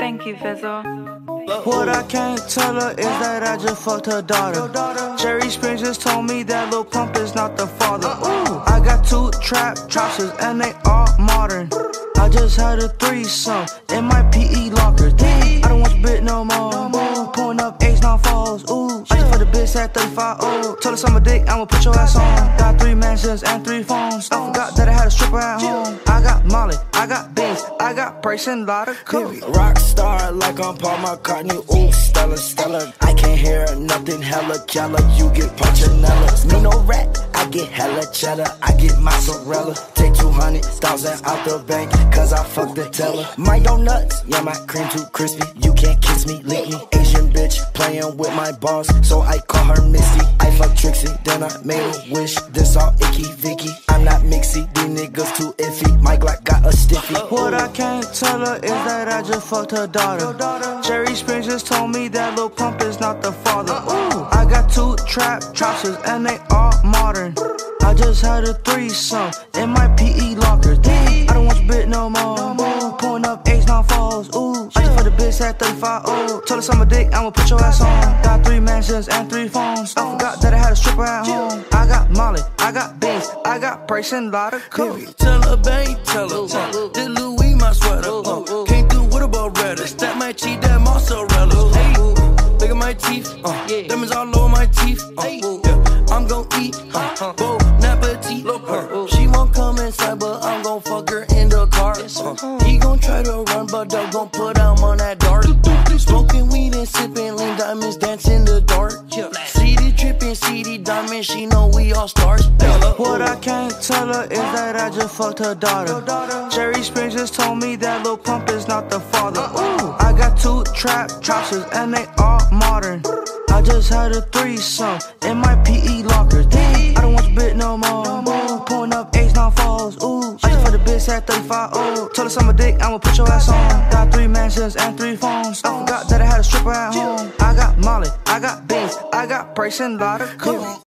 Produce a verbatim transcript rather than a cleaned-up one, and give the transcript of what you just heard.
Thank you, Fizzle. What I can't tell her is that I just fucked her daughter. Jerry Springs just told me that Lil Pump is not the father. Ooh, I got two trap trousers and they all modern. I just had a threesome in my P E locker. I don't want your bitch no more. Ooh, pulling up A's, nine falls. Ooh, I just fucked a bitch at thirty-five. Ooh, told her I'm a dick, I'ma put your ass on. Got three mansions and three phones. I forgot that I had a stripper at home. I got Molly, I got Beans, I got Price and a lot of coke. Rock star like I'm Paul McCartney. Ooh, Stella, Stella. I can't hear nothing, hella killer. You get punchinella. Me no rat, I get hella cheddar. I get mozzarella. Take two hundred thousand out the bank, cause I fuck the teller. My donuts, yeah, my cream too crispy. You can't kiss me, lick me. Asian bitch playing with my balls, so I call her Misty. I fuck Trixie, then I made a wish. This all icky Vicky. I'm not mixy, these niggas too iffy. My Glock got a stiffy. What I can't tell her is that I just fucked her daughter. Jerry Springs just told me that Lil Pump is not the father. Ooh, I got two trap trousers and they all modern. I just had a threesome in my P E locker. I don't want your bitch no more. Ooh, pulling up A's, nine falls. Ooh, I just fucked a bitch at thirty-five. Ooh, told her I'm a dick, I'ma put your ass on. Got three mansions and three phones. I forgot that I had a stripper at home. I got Molly, I got Beans, I got Price and a lot of coke. Tell her, babe, tell her. Uh, this Louis my sweater. Uh, came through with a Beretta. Stack my cheek, that mozzarella. Hey, look at my teeth. Uh, diamonds all over my teeth. Uh, yeah, I'm gon' eat. Uh, Bo, Napati. Uh, she won't come inside, but I'm gon' fuck her in the car. Uh, he gon' try to run, but dog gon' put him on that dart. Smoking weed and sipping lean, diamonds dance in the dark. C D tripping, C D diamonds, she know we all stars. What I can't tell her is that I just fucked her daughter. Jerry Springs just told me that Lil Pump is not the father. Ooh, I got two trap trousers and they all modern. I just had a threesome in my P E locker. I don't want your bitch no more. Ooh, pulling up A's, nine falls. Ooh, I just fucked a bitch at thirty-five. Ooh, told her I'm a dick, I'ma put your ass on. Got three mansions and three phones. I forgot that I had a stripper at home. I got Molly, I got Beans, I got Price and a lot of coke.